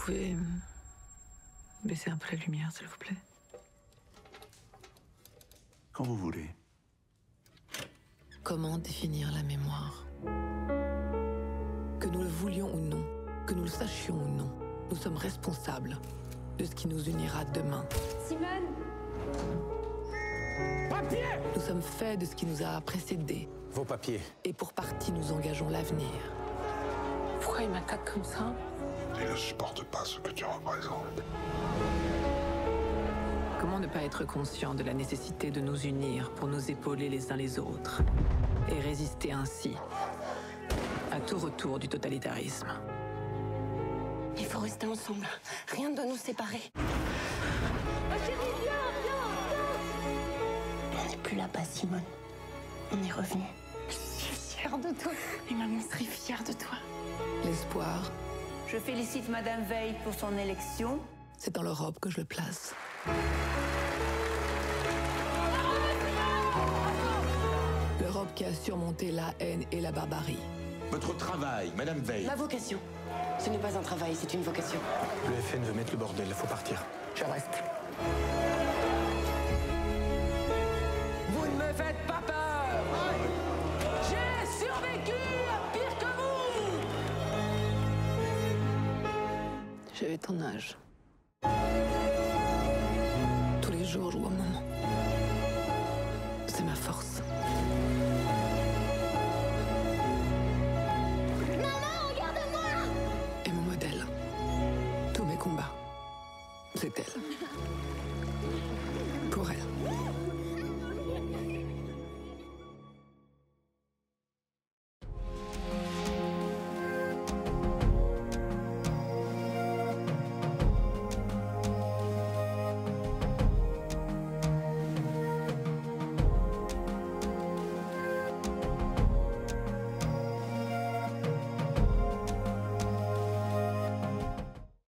pouvez baisser un peu la lumière, s'il vous plaît? Quand vous voulez. Comment définir la mémoire? Que nous le voulions ou non, que nous le sachions ou non, nous sommes responsables de ce qui nous unira demain. Simone! Papier! Nous sommes faits de ce qui nous a précédés. Vos papiers. Et pour partie, nous engageons l'avenir. Pourquoi il m'attaque comme ça? Il ne supporte pas ce que tu représentes. Comment ne pas être conscient de la nécessité de nous unir pour nous épauler les uns les autres et résister ainsi à tout retour du totalitarisme? Il faut rester ensemble. Rien ne doit nous séparer. On n'est plus là-bas, Simone. On est revenu. Je suis fière de toi. Et maman serait fière de toi. L'espoir, Je félicite Madame Veil pour son élection. c'est dans l'Europe que je le place. L'Europe qui a surmonté la haine et la barbarie. Votre travail, Madame Veil. Ma vocation. Ce n'est pas un travail, c'est une vocation. Le FN veut mettre le bordel, faut partir. Je reste. Vous ne me faites pas peur. J'ai survécu à pire que vous. J'avais ton âge. Tous les jours, je vois maman. C'est ma force. Maman, regarde-moi! Et mon modèle. Tous mes combats. C'est elle.